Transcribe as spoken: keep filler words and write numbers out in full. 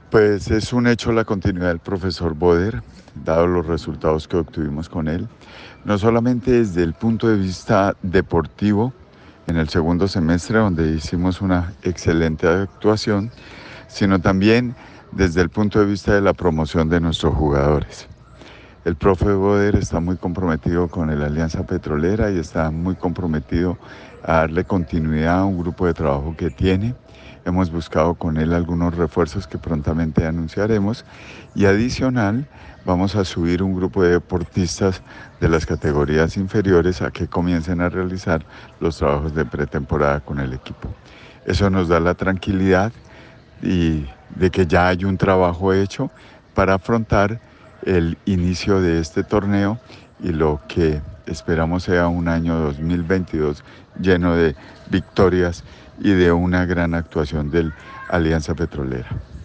Pues es un hecho la continuidad del profesor Boder, dado los resultados que obtuvimos con él, no solamente desde el punto de vista deportivo, en el segundo semestre donde hicimos una excelente actuación, sino también desde el punto de vista de la promoción de nuestros jugadores. El profe Boder está muy comprometido con la Alianza Petrolera y está muy comprometido a darle continuidad a un grupo de trabajo que tiene. Hemos buscado con él algunos refuerzos que prontamente anunciaremos y adicional vamos a subir un grupo de deportistas de las categorías inferiores a que comiencen a realizar los trabajos de pretemporada con el equipo. Eso nos da la tranquilidad y de que ya hay un trabajo hecho para afrontar el inicio de este torneo y lo que esperamos sea un año dos mil veintidós lleno de victorias y de una gran actuación del Alianza Petrolera.